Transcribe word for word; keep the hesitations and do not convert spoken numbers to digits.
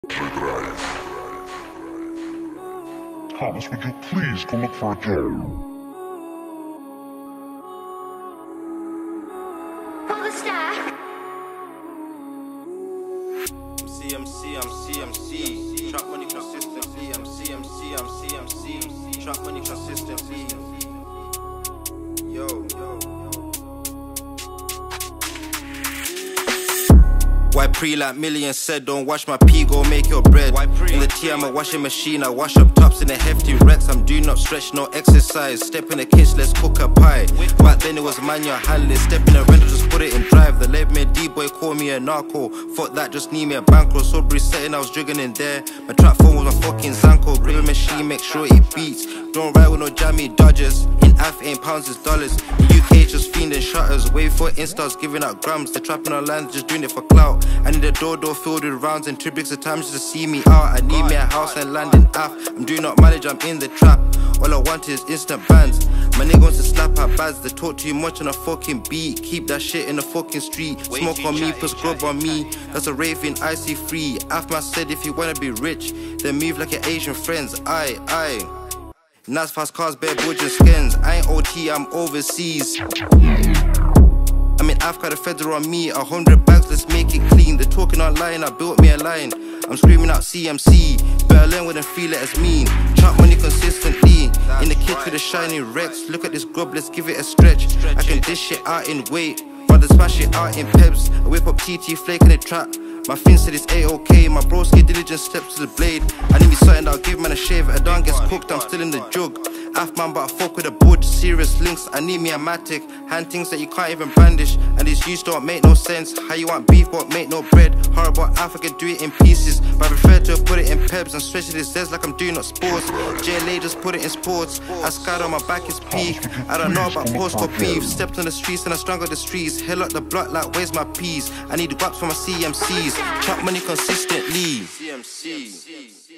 Thomas, would you please go look for a job? C M C, I'm C M C. Trap money consistently. I'm C M C, I'm C M C. Trap money consistently. Yo, yo. Why pre like millions said, don't wash my pee, go make your bread. In the tea, I'm a washing machine, I wash up tops in a hefty Rex. I'm doing up stretch, no exercise. Step in the kitchen, let's cook a pie. Back then it was manual handling. Step in the rental, just put it in drive. The left me a D-boy, call me a narco. Fuck that, just need me a bankroll. Sobry setting, I was jigging in there. My trap phone was my fucking Zanko. Gripping machine, make sure it beats. Don't ride with no jammy dodgers. In Af, ain't pounds, it's dollars. In U K, just fiending shutters. Wait for instas, giving out grams. They're trapping on land, just doing it for clout. I need a door door filled with rounds and two bricks of time just to see me out. I need me a house and land in Af. I'm doing not manage, I'm in the trap. All I want is instant bands. My nigga wants to slap our bads. They talk too much on a fucking beat. Keep that shit in the fucking street. Smoke on me, put scrub on me. That's a raving, I see free. Afman said if you wanna be rich, then move like your Asian friends. Aye, aye. Nice fast cars, bare budge and skins. I ain't O T, I'm overseas. I mean, I've got a federal on me, a hundred bags, let's make it clean. They're talking online, I built me a line. I'm screaming out C M C, Berlin wouldn't feel it as mean. Chop money consistently, in the kit with a shiny Rex. Look at this grub, let's give it a stretch. I can dish it out in weight, rather smash it out in peps. I whip up T T flake in the trap. My fin said it's A-OK, my broski diligent steps to the blade. I need me something that'll give man a shave. A done gets cooked, I'm still in the jug. Af man, but I fuck with a bud. Serious links, I need me a matic. Hand things that you can't even brandish. And these used don't make no sense. How you want beef but make no bread. Horrible Africa, do it in pieces. But I prefer to put it in pebs and stretch it his deads like I'm doing up sports. J L A just put it in sports. I scarred on my back is peak. I don't know about postcode beef. Stepped on the streets and I strangled the streets. Hell up the block like where's my peas. I need the guaps for my C M Cs. Chop money consistently. C M C.